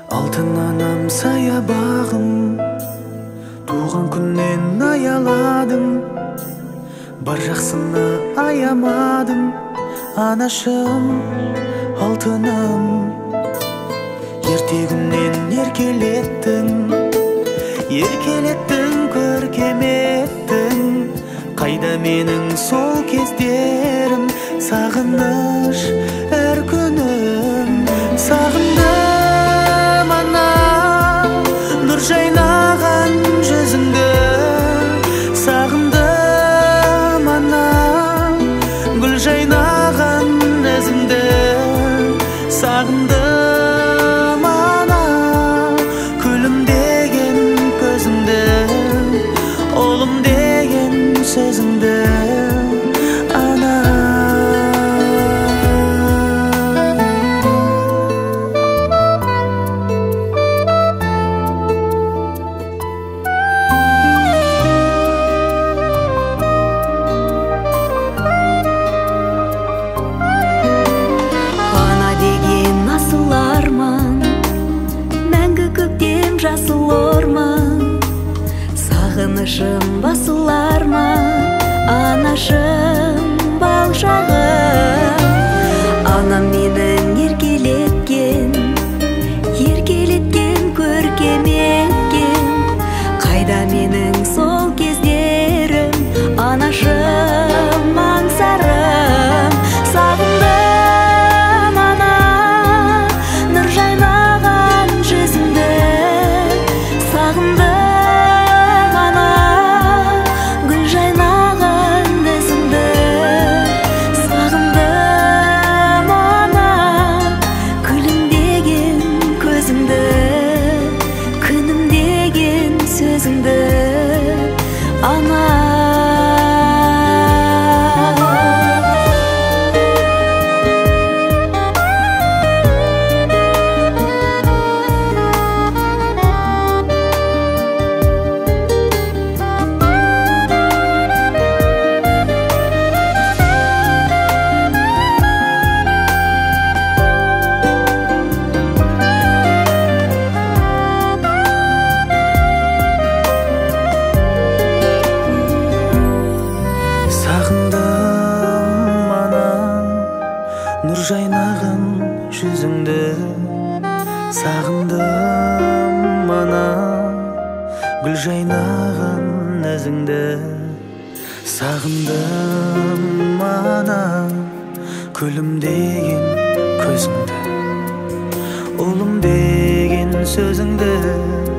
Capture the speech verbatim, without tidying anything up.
Алтын анам саябағым, туған күннен аяладым, бар жақсыны аямадым. Анашым, алтыным, ерте күннен еркелеттің, еркелеттің, көркем еттің. Қайда менің сол кездерім, сағыныш әр күнім. Сағындым ана, нұр жайнаған жүзіңді. Сағындым ана, гүл жайнаған ізіңді. Сағындым ана, күлімдеген көзіңді, ұлым деген сөзіңді. Ана, жасыл орман, сағынышым басылар ма? Анашым, бал шағым. Анам менің еркелеткен, еркелеткен, көркем еткен. Қайда менің сол кездерім, анашым, аңсарым. Сағындым ана, нұр жайнаған жүзіңді. Сағындым ана, гүл жайнаған ізіңді. Сағындым ана, күлімдеген көзіңді, күнімдеген сөзіңді. Ана, нұр жайнаған жүзіңді. Сағындым ана, гүл жайнаған ізіңді. Сағындым ана, күлімдеген көзіңді, ұлым деген сөзіңді.